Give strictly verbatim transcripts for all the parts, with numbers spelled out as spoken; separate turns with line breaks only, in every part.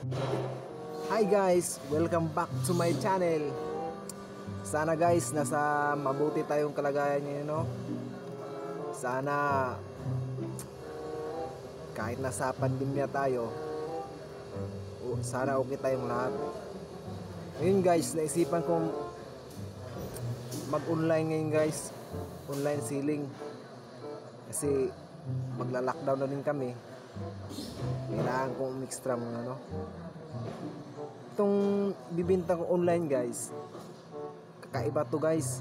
Hi guys! Welcome back to my channel. Sana guys, nasa mabuti tayong kalagayan ngayon, no? Sana kahit nasa pandemya tayo, o, sana okay tayong lahat. Ngayon guys, naisipan kong mag-online ngayon guys. Online selling. Kasi magla-lockdown na din kami. Kailangan kong umextra mga ano. Itong bibinta ko online guys, kakaiba to guys.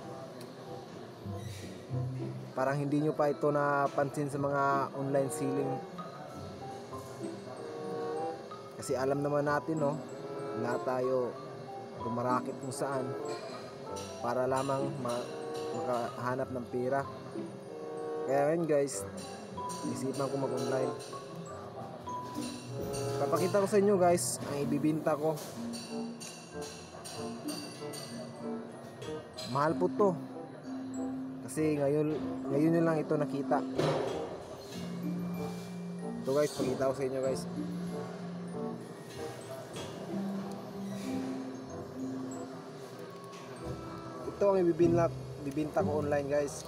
Parang hindi nyo pa ito napansin sa mga online selling. Kasi alam naman natin, no, lahat tayo gumarakit kung saan para lamang ma- makahanap ng pera. Kaya ngayon guys, isipan ko mag-online. Papakita ko sa inyo guys ang ibibinta ko. Mahal po to. Kasi ngayon ngayon nyo lang ito nakita. Ito guys, pakita ko sa inyo guys. Ito ang ibibinta, ibibinta ko online guys.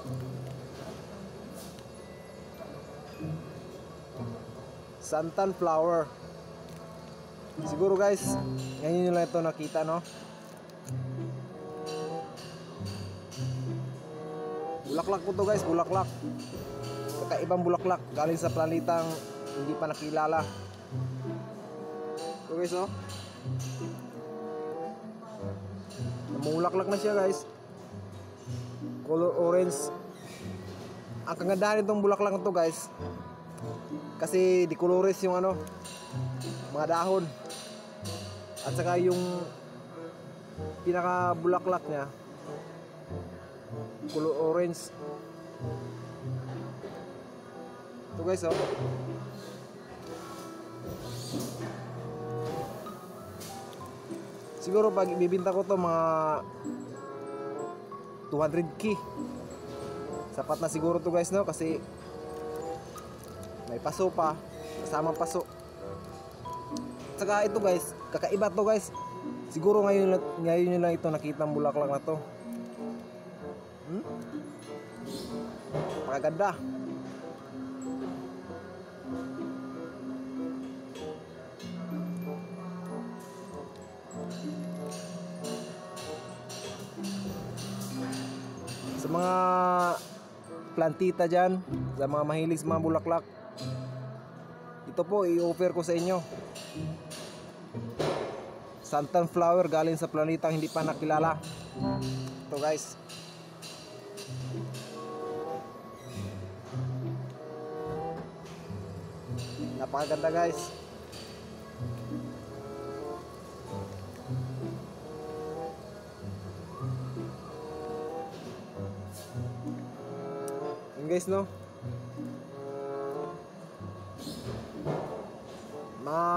Santan flower. Siguro guys, ngayon nyo lang ito nakita, no? Bulaklak po to guys, bulaklak. Kakaibang bulaklak, galing sa planetang hindi pa nakilala. Ito guys, oh. Namulaklak na siya guys. Color orange. Ang kagandahan nitong bulaklak na to guys, kasi di colores yung ano, mga dahon. At saka yung pinaka bulaklak niya color orange. Ito guys, oh. Siguro pag ibibinta ko to mga two hundred K. Sapat na siguro to guys, no? Kasi may paso pa, kasamang paso. Saka ito guys, kakaiba to guys. Siguro ngayon, ngayon nyo lang ito nakita ang bulaklak na to. Hmm? Pakaganda. Sa mga plantita dyan, sa mga mahilig sa mga bulaklak, ito po i-offer ko sa inyo. Santan flower galing sa planetang hindi pa nakilala. Ito guys. Napakaganda guys. Yun guys, no? Mga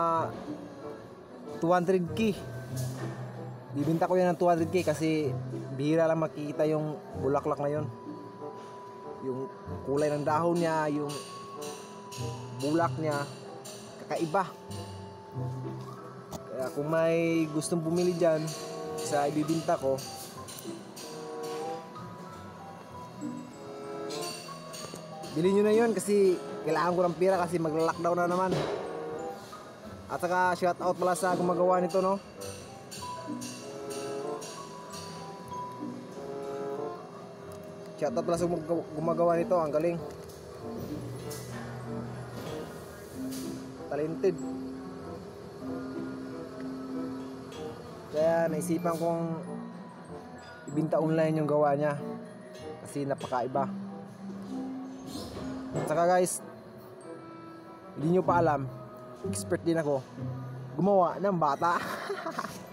two hundred K. Bibinta ko yan ng two hundred K kasi bihira lang makikita yung bulaklak na yun. Yung kulay ng dahon niya, yung bulak niya, kakaiba. Kaya kung may gustong bumili dyan sa ibibinta ko, bilhin nyo na yun kasi kailangan ko ng pera kasi mag-lockdown na naman. At saka shout out pala sa gumagawa nito, no? Shout out pala sa gumagawa nito, ang galing. Talented. Kaya naisipan kong ibinta online yung gawa niya kasi napakaiba. At saka guys, hindi nyo pa alam, expert din ako gumawa ng bata.